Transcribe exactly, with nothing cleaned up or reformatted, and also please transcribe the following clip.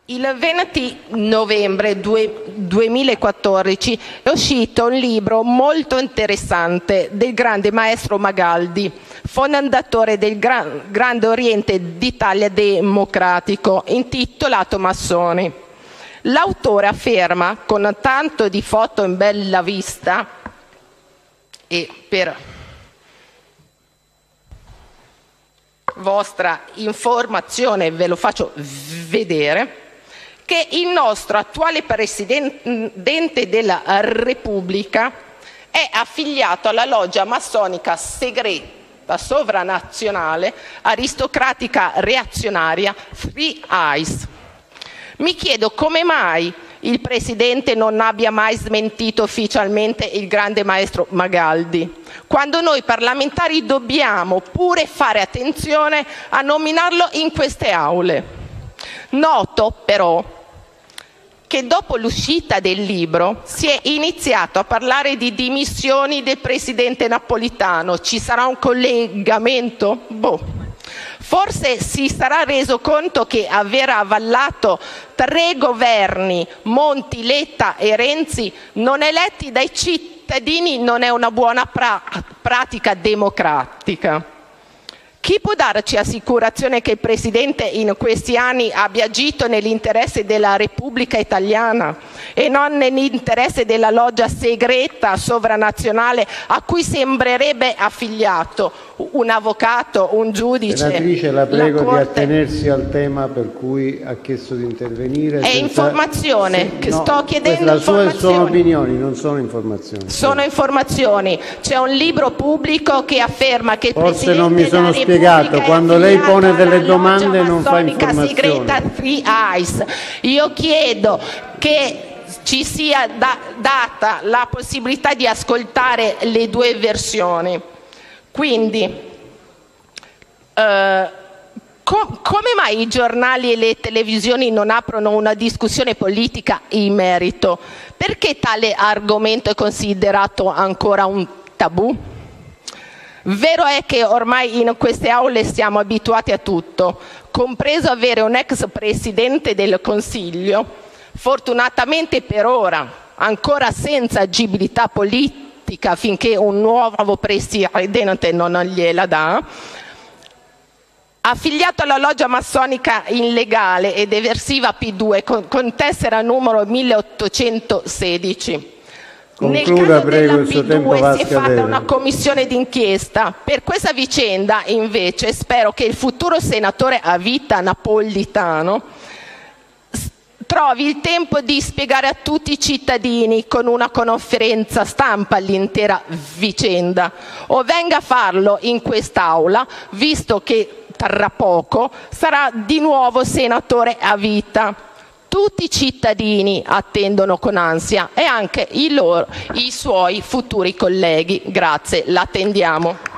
Il venti novembre duemilaquattordici è uscito un libro molto interessante del grande maestro Magaldi, fondatore del Gran, Grande Oriente d'Italia Democratico, intitolato Massoni. L'autore afferma, con tanto di foto in bella vista, e per vostra informazione ve lo faccio vedere, che il nostro attuale Presidente della Repubblica è affiliato alla loggia massonica segreta sovranazionale aristocratica reazionaria Three Eyes. Mi chiedo come mai il Presidente non abbia mai smentito ufficialmente il grande maestro Magaldi, quando noi parlamentari dobbiamo pure fare attenzione a nominarlo in queste aule. Noto però che dopo l'uscita del libro si è iniziato a parlare di dimissioni del presidente Napolitano. Ci sarà un collegamento? Boh. Forse si sarà reso conto che aver avallato tre governi, Monti, Letta e Renzi, non eletti dai cittadini, non è una buona pra- pratica democratica. Chi può darci assicurazione che il Presidente in questi anni abbia agito nell'interesse della Repubblica Italiana e non nell'interesse della loggia segreta sovranazionale a cui sembrerebbe affiliato? Un avvocato, un giudice? Senatrice, la prego la di attenersi al tema per cui ha chiesto di intervenire. È senza... informazione, sì, no, sto chiedendo la informazioni. Sue sono opinioni, non sono informazioni. Sono informazioni. C'è un libro pubblico che afferma che il Forse Presidente non mi sono della spiegato, quando lei pone delle domande non fa informazioni. Segreta Three Eyes. Io chiedo che ci sia da, data la possibilità di ascoltare le due versioni. Quindi, eh, com- come mai i giornali e le televisioni non aprono una discussione politica in merito? Perché tale argomento è considerato ancora un tabù? Vero è che ormai in queste aule siamo abituati a tutto, compreso avere un ex Presidente del Consiglio, fortunatamente per ora ancora senza agibilità politica finché un nuovo Presidente non gliela dà, affiliato alla loggia massonica illegale ed eversiva P due con, con tessera numero milleottocentosedici. Concluda, prego, il suo tempo va a si è scadere. fatta una commissione d'inchiesta. Per questa vicenda, invece, spero che il futuro senatore a vita Napolitano trovi il tempo di spiegare a tutti i cittadini con una conferenza stampa l'intera vicenda, o venga a farlo in quest'Aula, visto che tra poco sarà di nuovo senatore a vita. Tutti i cittadini attendono con ansia e anche i, loro, i suoi futuri colleghi. Grazie, l'attendiamo.